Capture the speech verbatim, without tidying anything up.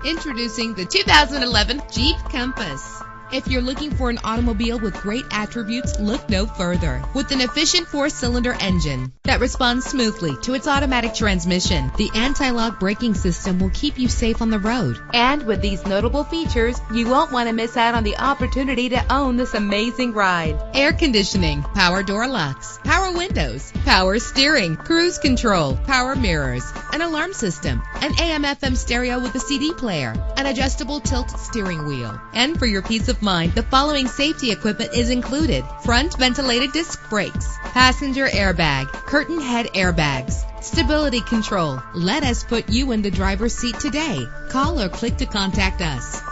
Introducing the two thousand eleven Jeep Compass. If you're looking for an automobile with great attributes, look no further. With an efficient four-cylinder engine that responds smoothly to its automatic transmission, the anti-lock braking system will keep you safe on the road. And with these notable features, you won't want to miss out on the opportunity to own this amazing ride. Air conditioning, power door locks, power windows, power steering, cruise control, power mirrors, an alarm system, an A M F M stereo with a C D player, an adjustable tilt steering wheel. And for your peace of mind, the following safety equipment is included: front ventilated disc brakes, passenger airbag, curtain head airbags, stability control. Let us put you in the driver's seat today. Call or click to contact us.